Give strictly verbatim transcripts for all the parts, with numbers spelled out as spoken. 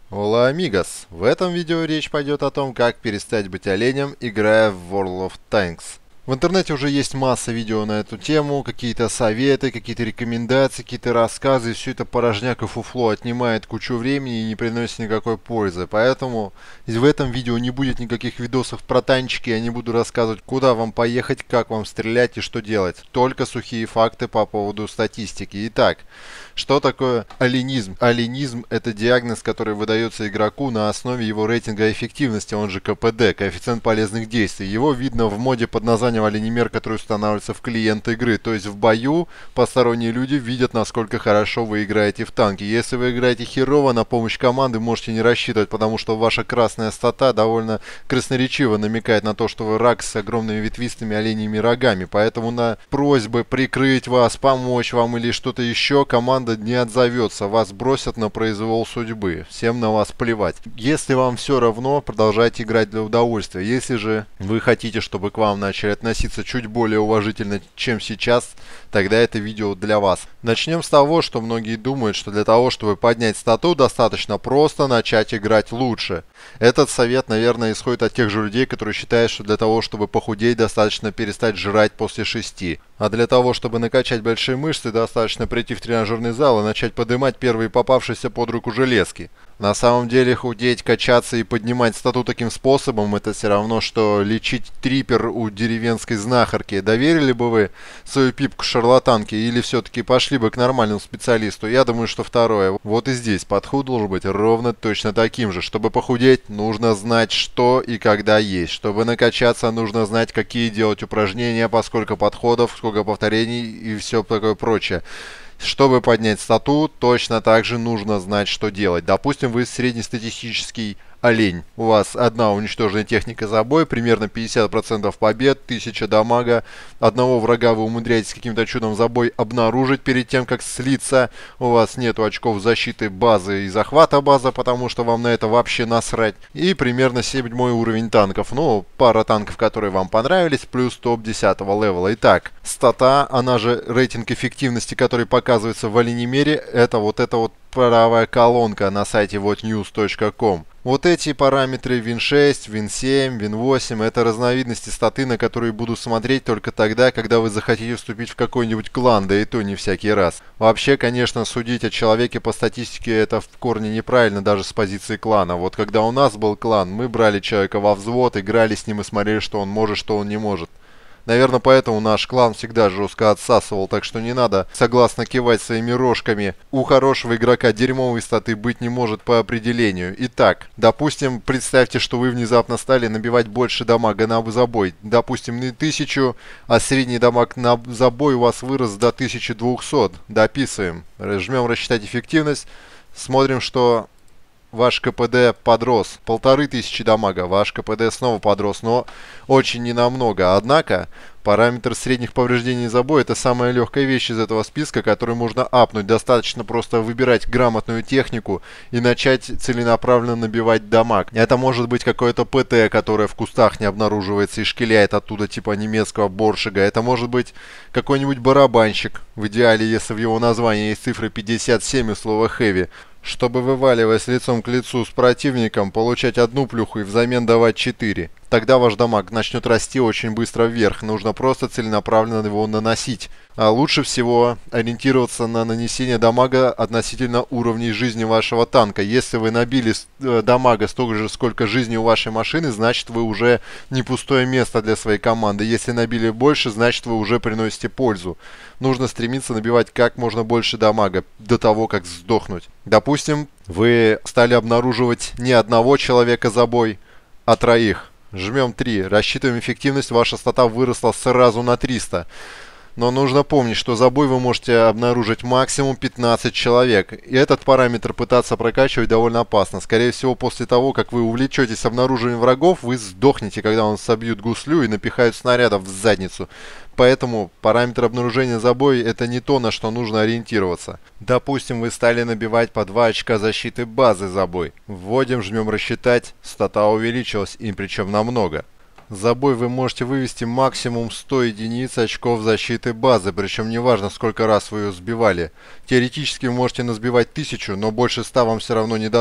Hola amigos! В этом видео речь пойдет о том, как перестать быть оленем, играя в World of Tanks. В интернете уже есть масса видео на эту тему, какие-то советы, какие-то рекомендации, какие-то рассказы. Все это порожняк и фуфло, отнимает кучу времени и не приносит никакой пользы. Поэтому в этом видео не будет никаких видосов про танчики, я не буду рассказывать, куда вам поехать, как вам стрелять и что делать. Только сухие факты по поводу статистики. Итак, что такое оленизм? Оленизм – это диагноз, который выдается игроку на основе его рейтинга эффективности, он же ка пэ дэ, коэффициент полезных действий. Его видно в моде под названием оленемер, который устанавливается в клиент игры. То есть в бою посторонние люди видят, насколько хорошо вы играете в танки. Если вы играете херово, на помощь команды можете не рассчитывать, потому что ваша красная стата довольно красноречиво намекает на то, что вы рак с огромными ветвистыми оленьими рогами. Поэтому на просьбы прикрыть вас, помочь вам или что-то еще команда не отзовется, вас бросят на произвол судьбы, всем на вас плевать. Если вам все равно, продолжайте играть для удовольствия. Если же вы хотите, чтобы к вам начали относиться чуть более уважительно, чем сейчас, тогда это видео для вас. Начнем с того, что многие думают, что для того, чтобы поднять стату, достаточно просто начать играть лучше. Этот совет, наверное, исходит от тех же людей, которые считают, что для того, чтобы похудеть, достаточно перестать жрать после шести. А для того, чтобы накачать большие мышцы, достаточно прийти в тренажерный зал и начать поднимать первые попавшиеся под руку железки. На самом деле худеть, качаться и поднимать стату таким способом — это все равно, что лечить трипер у деревенской знахарки. Доверили бы вы свою пипку шарлатанке или все-таки пошли бы к нормальному специалисту? Я думаю, что второе. Вот и здесь подход должен быть ровно точно таким же. Чтобы похудеть, нужно знать, что и когда есть. Чтобы накачаться, нужно знать, какие делать упражнения, поскольку подходов, сколько повторений и все такое прочее. Чтобы поднять стату, точно так же нужно знать, что делать. Допустим, вы среднестатистический олень. У вас одна уничтоженная техника за бой, примерно пятьдесят процентов побед, тысяча дамага. Одного врага вы умудряетесь каким-то чудом за бой обнаружить перед тем, как слиться. У вас нету очков защиты базы и захвата базы, потому что вам на это вообще насрать. И примерно седьмой уровень танков. Ну, пара танков, которые вам понравились, плюс топ десятого левела. Итак, стата, она же рейтинг эффективности, который показывается в оленемере, это вот эта вот правая колонка на сайте вот ньюс точка ком. Вот эти параметры вин шесть, вин семь, вин восемь — это разновидности статы, на которые буду смотреть только тогда, когда вы захотите вступить в какой-нибудь клан, да и то не всякий раз. Вообще, конечно, судить о человеке по статистике — это в корне неправильно даже с позиции клана. Вот когда у нас был клан, мы брали человека во взвод, играли с ним и смотрели, что он может, что он не может. Наверное, поэтому наш клан всегда жестко отсасывал, так что не надо согласно кивать своими рожками. У хорошего игрока дерьмовой статы быть не может по определению. Итак, допустим, представьте, что вы внезапно стали набивать больше дамага на забой. Допустим, не тысячу, а средний дамаг на забой у вас вырос до тысячи двухсот. Дописываем. Жмем рассчитать эффективность. Смотрим, что ваш ка пэ дэ подрос. Полторы тысячи дамага. Ваш ка пэ дэ снова подрос, но очень ненамного. Однако, параметр средних повреждений за бой — это самая легкая вещь из этого списка, которую можно апнуть. Достаточно просто выбирать грамотную технику и начать целенаправленно набивать дамаг. Это может быть какое-то пэ тэ, которое в кустах не обнаруживается и шкиляет оттуда типа немецкого боршига. Это может быть какой-нибудь барабанщик. В идеале, если в его названии есть цифра пятьдесят семь и слово heavy. Чтобы, вываливаясь лицом к лицу с противником, получать одну плюху и взамен давать четыре. Тогда ваш дамаг начнет расти очень быстро вверх. Нужно просто целенаправленно его наносить. А лучше всего ориентироваться на нанесение дамага относительно уровней жизни вашего танка. Если вы набили дамага столько же, сколько жизни у вашей машины, значит вы уже не пустое место для своей команды. Если набили больше, значит вы уже приносите пользу. Нужно стремиться набивать как можно больше дамага до того, как сдохнуть. Допустим, вы стали обнаруживать не одного человека за бой, а троих. Жмем три. Рассчитываем эффективность. Ваша стата выросла сразу на триста. Но нужно помнить, что за бой вы можете обнаружить максимум пятнадцать человек. И этот параметр пытаться прокачивать довольно опасно. Скорее всего, после того, как вы увлечетесь обнаруживанием врагов, вы сдохнете, когда он собьют гуслю и напихают снарядов в задницу. Поэтому параметр обнаружения за бой — это не то, на что нужно ориентироваться. Допустим, вы стали набивать по два очка защиты базы за бой. Вводим, жмем рассчитать, стата увеличилась, и причем намного. За бой вы можете вывести максимум сто единиц очков защиты базы, причем неважно, сколько раз вы ее сбивали. Теоретически вы можете насбивать тысячу, но больше ста вам все равно не дадут.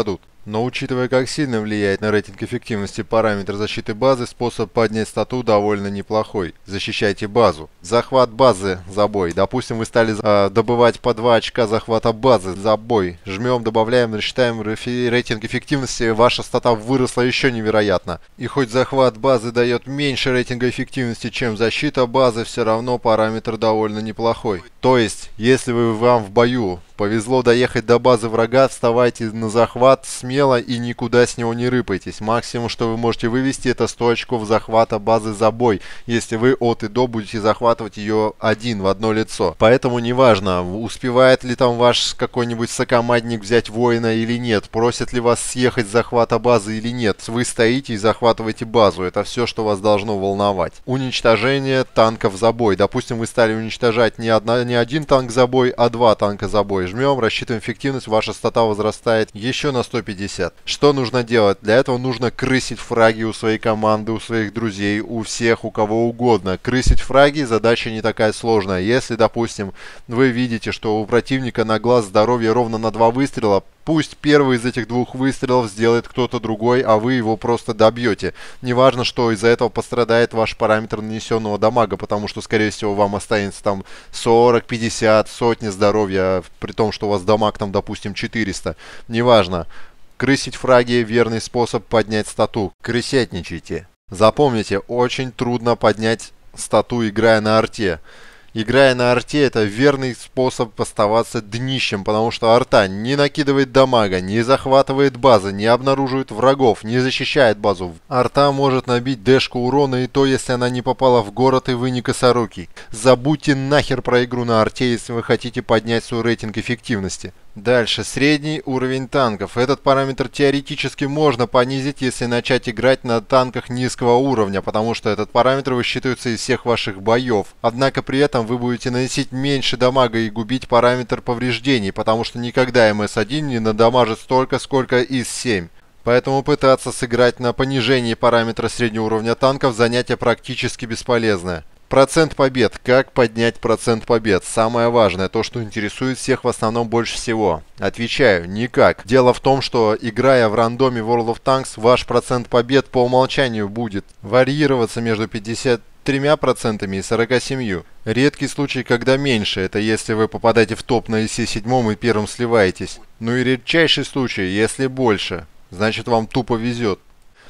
Но учитывая, как сильно влияет на рейтинг эффективности параметр защиты базы, способ поднять стату довольно неплохой. Защищайте базу. Захват базы за бой. Допустим, вы стали э, добывать по два очка захвата базы за бой. Жмем, добавляем, рассчитаем рейтинг эффективности. Ваша стата выросла еще невероятно. И хоть захват базы дает меньше рейтинга эффективности, чем защита базы, все равно параметр довольно неплохой. То есть, если вы вам в бою повезло доехать до базы врага, вставайте на захват смело и никуда с него не рыпайтесь. Максимум, что вы можете вывести, это сто очков захвата базы за бой, если вы от и до будете захватывать ее один в одно лицо. Поэтому неважно, успевает ли там ваш какой-нибудь сокомандник взять воина или нет, просят ли вас съехать с захвата базы или нет. Вы стоите и захватываете базу, это все, что вас должно волновать. Уничтожение танков за бой. Допустим, вы стали уничтожать не, одна, не один танк за бой, а два танка за бой. Жмем, рассчитываем эффективность, ваша стата возрастает еще на сто пятьдесят. Что нужно делать? Для этого нужно крысить фраги у своей команды, у своих друзей, у всех, у кого угодно. Крысить фраги задача не такая сложная. Если, допустим, вы видите, что у противника на глаз здоровье ровно на два выстрела, пусть первый из этих двух выстрелов сделает кто-то другой, а вы его просто добьете. Неважно, что из-за этого пострадает ваш параметр нанесенного дамага, потому что, скорее всего, вам останется там сорок, пятьдесят, сотни здоровья, при том, что у вас дамаг там, допустим, четыреста. Неважно. Крысить фраги – верный способ поднять стату. Крысятничайте. Запомните, очень трудно поднять стату, играя на арте. Играя на арте, это верный способ оставаться днищем, потому что арта не накидывает дамага, не захватывает базы, не обнаруживает врагов, не защищает базу. Арта может набить дэшку урона, и то, если она не попала в город и вы не косорукий. Забудьте нахер про игру на арте, если вы хотите поднять свой рейтинг эффективности. Дальше, средний уровень танков. Этот параметр теоретически можно понизить, если начать играть на танках низкого уровня, потому что этот параметр высчитывается из всех ваших боев. Однако при этом вы будете наносить меньше дамага и губить параметр повреждений, потому что никогда эм эс один не надамажит столько, сколько ИС семь. Поэтому пытаться сыграть на понижении параметра среднего уровня танков занятие практически бесполезное. Процент побед. Как поднять процент побед? Самое важное, то, что интересует всех в основном больше всего. Отвечаю, никак. Дело в том, что играя в рандоме World of Tanks, ваш процент побед по умолчанию будет варьироваться между пятьдесят тремя процентами и сорока семью. Редкий случай, когда меньше, это если вы попадаете в топ на ИСе семь и первым сливаетесь. Ну и редчайший случай, если больше. Значит, вам тупо везет.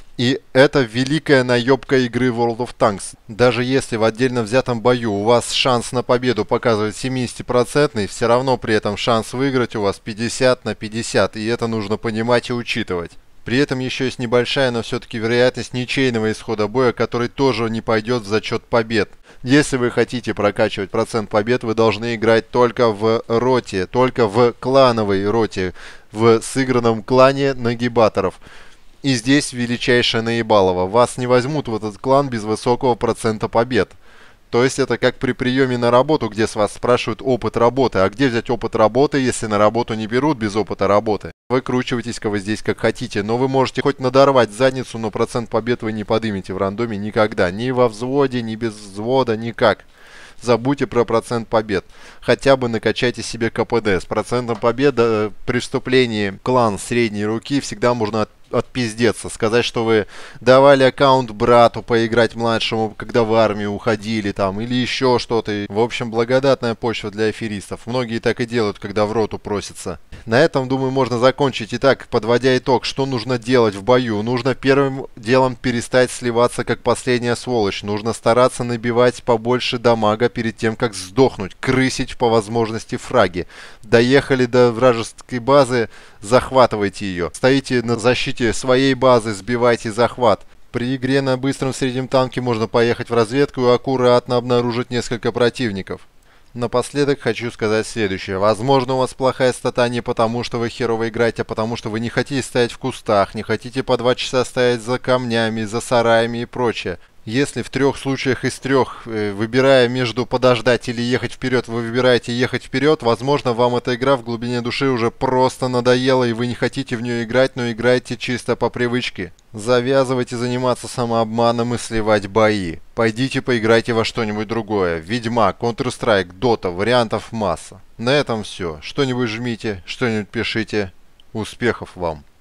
И это великая наебка игры World of Tanks. Даже если в отдельно взятом бою у вас шанс на победу показывает семьдесят процентов, все равно при этом шанс выиграть у вас пятьдесят на пятьдесят, и это нужно понимать и учитывать. При этом еще есть небольшая, но все-таки вероятность ничейного исхода боя, который тоже не пойдет в зачет побед. Если вы хотите прокачивать процент побед, вы должны играть только в роте, только в клановой роте, в сыгранном клане нагибаторов. И здесь величайшее наебалово. Вас не возьмут в этот клан без высокого процента побед. То есть это как при приеме на работу, где с вас спрашивают опыт работы. А где взять опыт работы, если на работу не берут без опыта работы? Выкручивайтесь-ка вы здесь как хотите. Но вы можете хоть надорвать задницу, но процент побед вы не подымете в рандоме никогда. Ни во взводе, ни без взвода, никак. Забудьте про процент побед. Хотя бы накачайте себе ка пэ дэ. С процентом побед э, при вступлении в клан средней руки всегда можно от отпиздеться, сказать, что вы давали аккаунт брату поиграть младшему, когда в армию уходили там, или еще что-то. В общем, благодатная почва для аферистов. Многие так и делают, когда в роту просятся. На этом, думаю, можно закончить. Итак, подводя итог, что нужно делать в бою? Нужно первым делом перестать сливаться, как последняя сволочь. Нужно стараться набивать побольше дамага перед тем, как сдохнуть. Крысить по возможности фраги. Доехали до вражеской базы, захватывайте ее. Стоите на защите своей базы, сбивайте захват. При игре на быстром среднем танке можно поехать в разведку и аккуратно обнаружить несколько противников. Напоследок хочу сказать следующее. Возможно, у вас плохая стата не потому, что вы херово играете, а потому, что вы не хотите стоять в кустах, не хотите по два часа стоять за камнями, за сараями и прочее. Если в трех случаях из трех, выбирая между подождать или ехать вперед, вы выбираете ехать вперед, возможно, вам эта игра в глубине души уже просто надоела, и вы не хотите в нее играть, но играете чисто по привычке. Завязывайте заниматься самообманом и сливать бои. Пойдите поиграйте во что-нибудь другое. Ведьмак, Counter-Strike, Dota, вариантов масса. На этом все. Что-нибудь жмите, что-нибудь пишите. Успехов вам!